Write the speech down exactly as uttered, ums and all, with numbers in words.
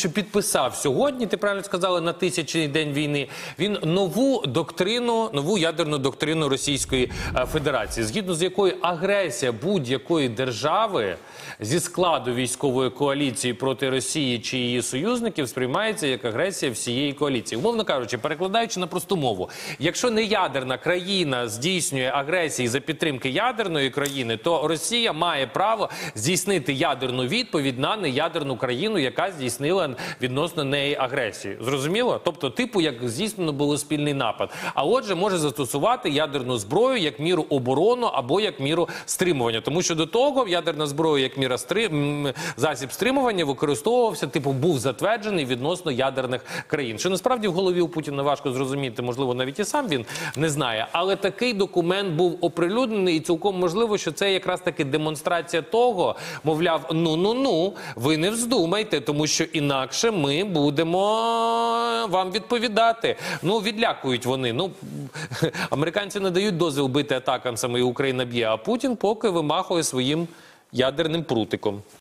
що підписав сьогодні, ти правильно сказала, на тисячний день війни, він нову доктрину, нову ядерну доктрину Російської Федерації, згідно з якою агресія будь-якої держави зі складу військової коаліції проти Росії чи її союзників сприймається як агресія всієї коаліції. Умовно кажучи, перекладаючи на просту мову, якщо не ядерна країна здійснює агресії за підтримки ядерної країни, то Росія має право здійснити ядерну відповідь на неядерну країну, яка здійснила відносно неї агресію. Зрозуміло? Тобто, типу, як здійснено було спільний напад. А отже, може застосувати ядерну зброю як міру оборону або як міру стримування. Тому що до того ядерна зброя як міра стрим... засіб стримування використовувався, типу, був затверджений відносно ядерних країн. Що насправді в голові у Путіна важко зрозуміти, можливо, навіть і сам він не знає. Але такий документ був оприлюднений, і цілком можливо, що це якраз таки демонстрація того, мовляв, ну-ну-ну, ви не вздумайте, тому що інакше ми будемо вам відповідати. Ну, відлякують вони. Ну, американці не дають дозвіл бити атакамсами, і Україна б'є, а Путін поки вимахує своїм ядерним прутиком.